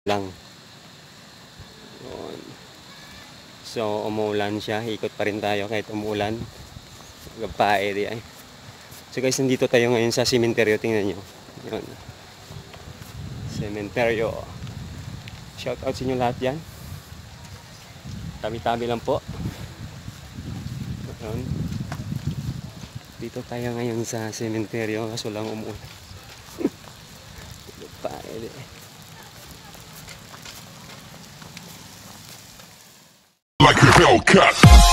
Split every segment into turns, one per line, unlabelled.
lang. Yun. So umuulan siya, ikot pa rin tayo kahit umuulan. Gapae di ay. So guys, nandito tayo ngayon sa sementeryo, tingnan nyo. Yun. Sementeryo. Shout out sa inyo lahat yan. Tabi-tabi lang po. Yun. Dito tayo ngayon sa sementeryo, kaso lang umuulan. Gapae di ay.
Like a Hellcat.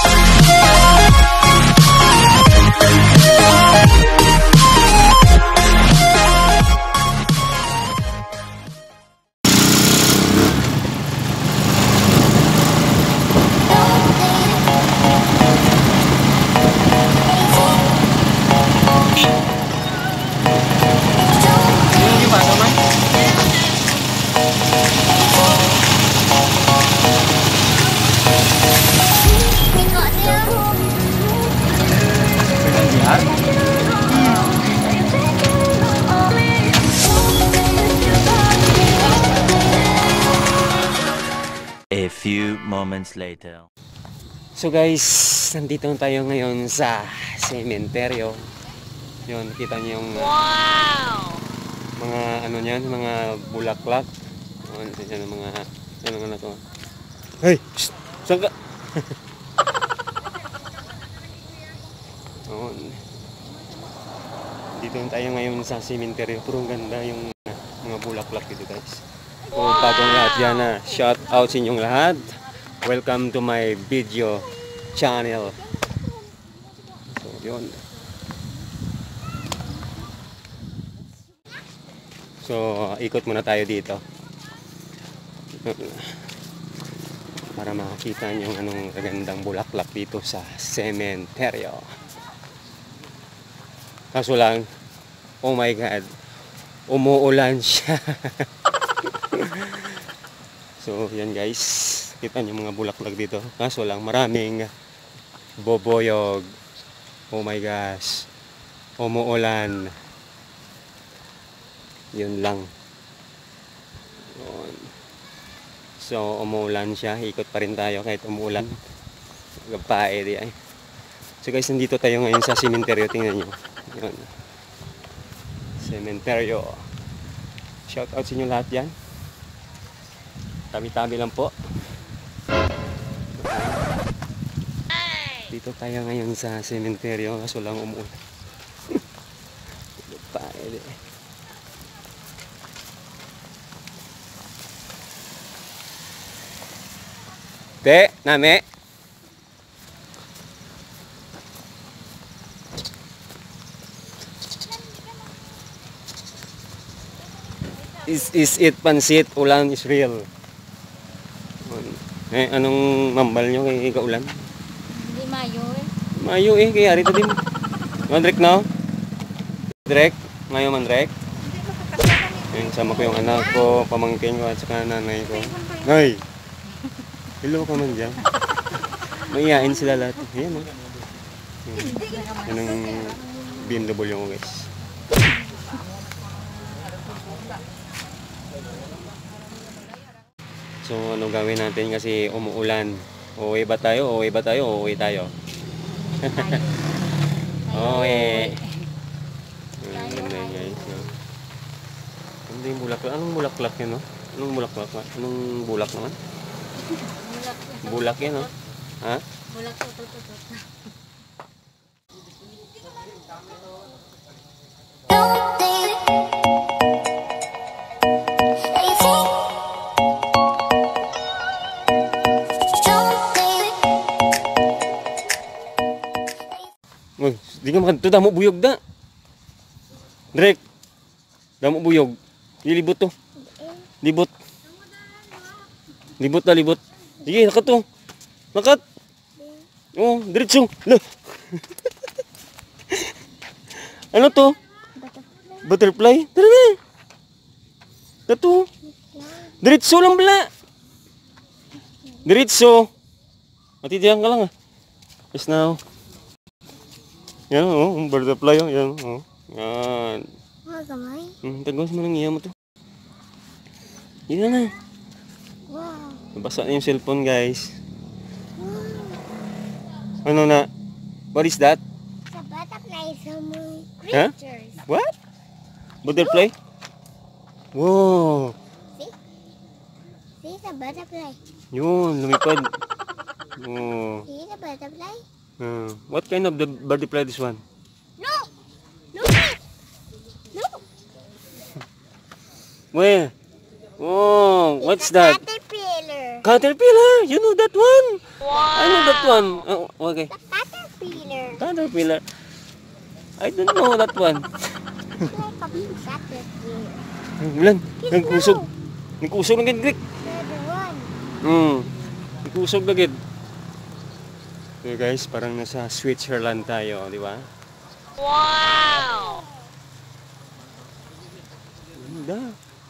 A few moments later.
So guys, nandito tayo ngayon sa sementeryo. Yun, kita niyo yung mga ano niyan, mga bulaklak. Yun, yan ang mga ano na to. Hey, shh, saan ka? Yun. Dito tayo ngayon sa sementeryo. Puro ganda yung mga bulaklak dito guys. So, bagong lahat yan na. Shout out sa inyong lahat. Welcome to my video channel. So, yun. So, ikot muna tayo dito. Para makakita nyo yung anong kagandang bulaklak dito sa sementeryo. Kaso lang, oh my God, umuulan siya. So, yan guys. Kita nyo mga bulaklak dito. Kaso lang, maraming boboyog. Oh my gosh. Umuulan. Yun lang. Yun. So, umuulan siya. Ikot pa rin tayo kahit umuulan. Gapae di ay. So guys, nandito tayo ngayon sa sementeryo. Tingnan nyo. Yun. Sementeryo. Shout out sa inyo lahat yan. Tabi-tabi lang po. Dito tayo ngayon sa sementeryo, kaso lang umuulan. Paede. Te, name. Is it pansit? Ulan is real. Eh, anong mambal nyo kay kaulan?
Hindi mayo eh.
Mayo eh, kaya rito din. Mandrek na? Drek? Mayo mandrek? Ayun, sama ko yung anak ko, pamangkin ko at saka nanay ko. Nay! Hello ka man dyan. Maiyain sila lahat. Ayan o. Yan ang BMW ko guys. So ano gawin natin kasi umuulan. Uuwi ba tayo? Uuwi ba tayo? Uuwi tayo. Uuwi. Ganda guys. Ganda yung bulaklak. Anong bulaklak yun? No? Anong bulaklak? Anong bulak naman? Bulak yan, no? Ha?
Bulak tutot.
Uy, di ka makanto. Damo buyog da. Drek. Damo buyog. Dilibot to. Libot. Libot na libot. Sige, nakat to. Nakat. Oh, diretso. Lo. Ano to? Butterfly. Tara na. Tato. Diretso lang bala. Diretso. Matitiyan ka lang ah. Yes now. Yan oh, butterfly oh. Yan oh. Yan.
Gamay.
Tagos mo ng iya mo to. Yan na. Nabasa na yung cellphone, guys. Ano na? What is that?
Sa butterfly, some
Huh?
creatures.
What? Butterfly? Wow!
See the butterfly.
Yun, lumipad. Oh.
See the butterfly?
What kind of the butterfly this one?
Look! Look it! Look!
Where? Oh, what's that?
Caterpillar.
Caterpillar! You know that one? I know that one. Oh, okay.
The caterpillar.
Caterpillar. I don't know that one.
Like a big caterpillar.
Ulan, nagkusog. Nagkusog na gid.
The one.
Nagkusog na gid. So guys, parang nasa Switzerland tayo, di ba?
Wow!
Ganda.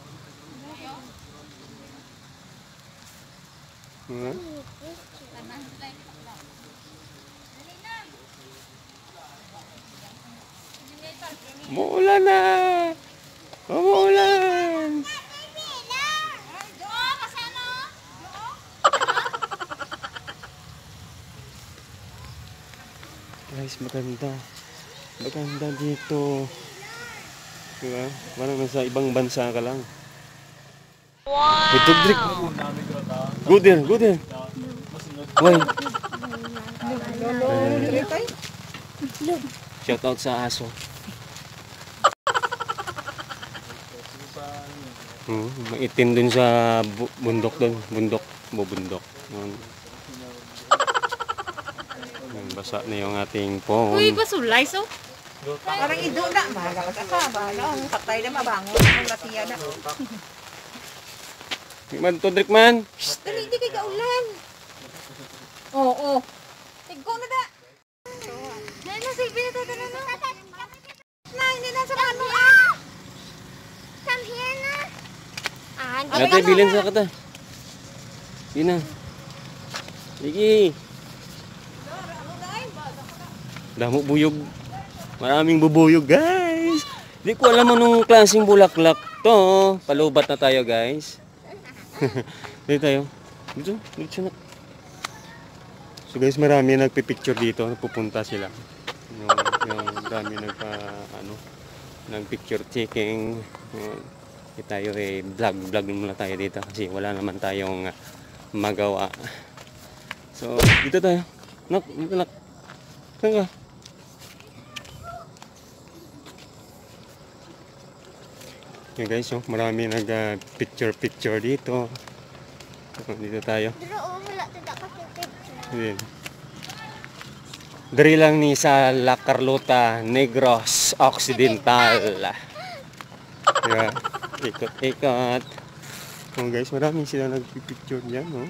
Huh? Muulan na! Umuulan! Guys, maganda. Maganda dito. Diba? Parang nasa ibang bansa ka lang. Wow! Go there, go there. Why? Shout out sa aso. Maitim dun sa bundok dun. Bundok. Yun. Basa na yung ating phone.
Uy, basulay so.
Parang ido na, bahala ka pa, bahala. Ang patay na mabangon, ang lasiya na.
Drikman to, Drikman.
Dali, hindi kay kaulan. Oo. Tigo na da.
Nana, silbi na tayo na.
Na, hindi na sa ano.
Come here na.
Natay bilin sa kata. Yun na. Sige. Damo buyog. Maraming bubuyog, guys. Hindi ko alam anong klaseng bulaklak to. Palubat na tayo, guys. Dito tayo. Dito na. So guys, marami nagpipicture dito. Pupunta sila. Yung dami nagpicture taking. Tayo vlog muna tayo dito. Kasi wala naman tayong magawa. So, dito tayo. Dito nak. Saan ka? Okay guys, marami nag-picture dito. Dito tayo. Dari lang ni sa La Carlota, Negros Occidental. Yeah, ikot. Oh guys, marami sila nag-picture diyan, no?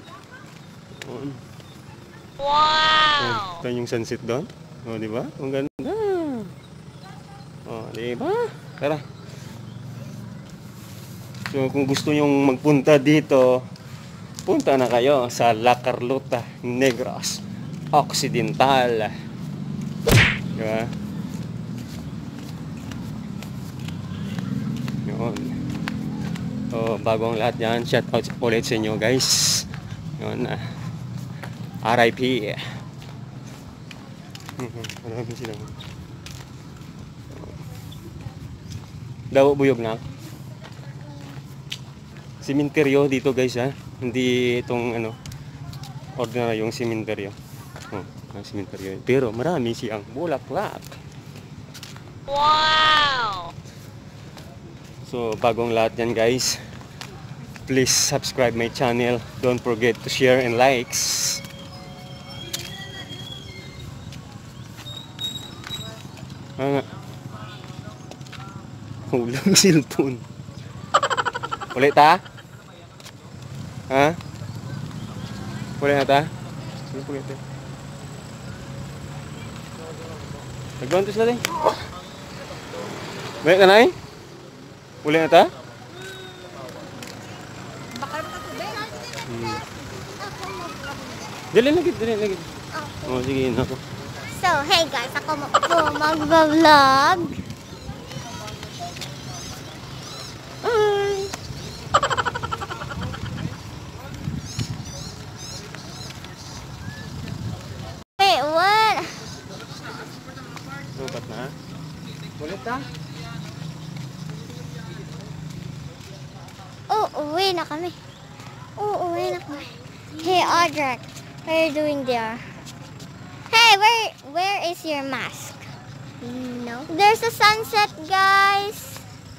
Wow!
Ito yung sunset doon. Oh, di ba? Ang ganda. Oh, di ba? Tara. So, kung gusto nyong magpunta dito, punta na kayo sa La Carlota, Negros Occidental. Di ba? Yun. So, bago ang lahat yan, shout out ulit sa inyo, guys. Yun. RIP. Marami silang. Daw buyog na. Simenteryo dito, guys, ha. Hindi itong ordinary yung simenteryo. Simenteryo. Pero marami siyang bulaklak.
Wow!
So, bagong lahat yan, guys. Please subscribe my channel. Don't forget to share and likes. Ulang cellphone. Ulit ta? Ha? Ulit na ta? Ulit. Nagbanto sila din. Ulit na na eh? Ulit na ta?
Bakal mo na tubig.
Dali lagi. Oh, sige, nako.
So, hey guys, ako mag-vlog. Uuwi na kami. Uuwi na kami. Hey, Audrey, what are you doing there? Hey, where is your mask? No. There's a sunset, guys.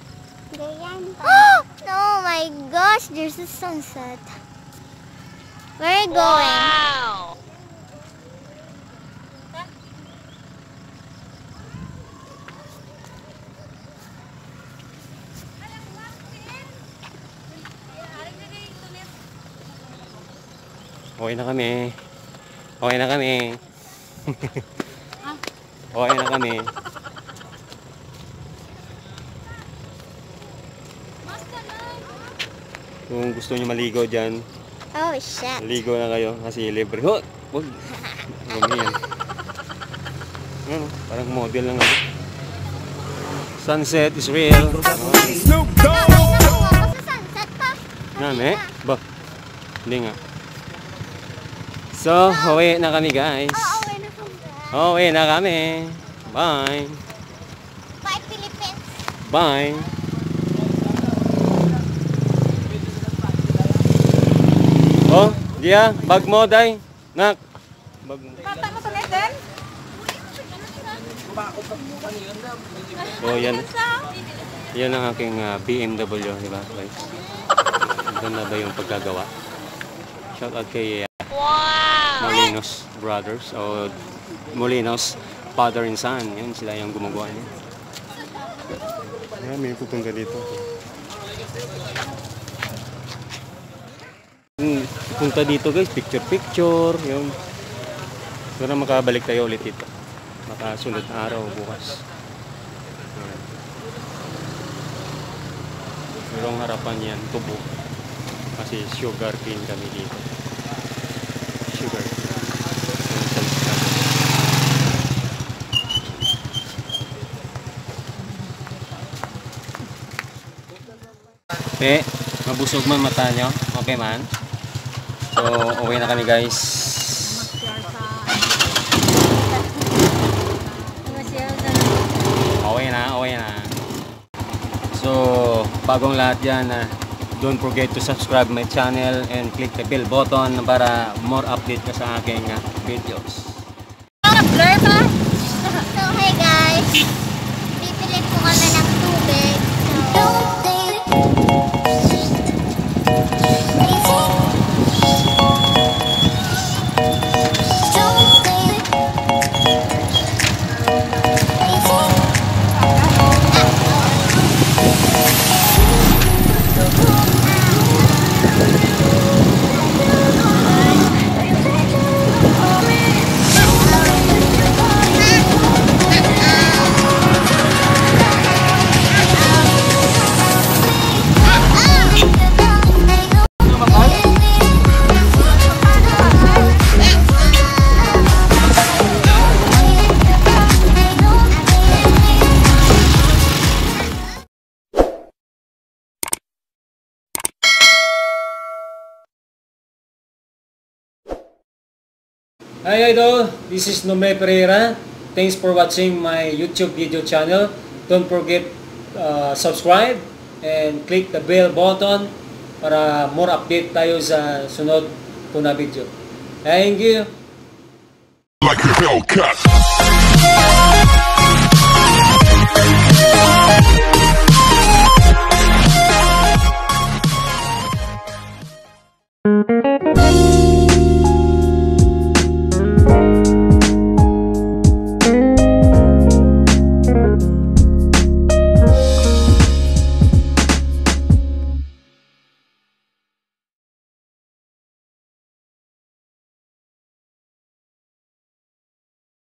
Oh my gosh, there's a sunset. Where are you going?
Wow.
Okay na kami. Okay na kami. Okay na kami. Kung gusto niyo maligo dyan,
Oh shit.
maligo na kayo kasi libre. Huwag! Huwag! Gumi yan. Ano, parang model lang ako. Sunset is real.
Snoop Dogg.
Sa sunset pa.
Nami? Ba? Hindi nga. So, uwi na kami guys.
Uuwi na kami.
Uwi na kami. Bye.
Bye, Philippines.
Bye. Oh, Dia, bag mo, Day. Nak. Bag mo.
Mata mo sa Neten?
So, yan. Yan ang aking BMW, di ba, guys? Ganda ba yung pagkagawa? Shout out kay
Wow.
Molinos Brothers o Molinos Father and Son. Yun, sila yung gumagawa niya. May pupunta dito. Punta dito guys, picture. Yun. Para makabalik tayo ulit dito. Makasunod na araw bukas. Pero ang harapan yan, tubo. Kasi sugar cane kami dito. Sugar cane. Mabusog man mata nyo. Okay man. So, uwi na kami guys. Okay na. So, bagong lahat yan, don't forget to subscribe my channel and click the bell button para more update ka sa aking videos.
Blur pa? So, hey guys. Bibili po kami ng tubig.
Hi idol, this is Nome Pereira. Thanks for watching my YouTube video channel. Don't forget subscribe and click the bell button para more update tayo sa sunod ko na video. Thank you.
Like a Hellcat.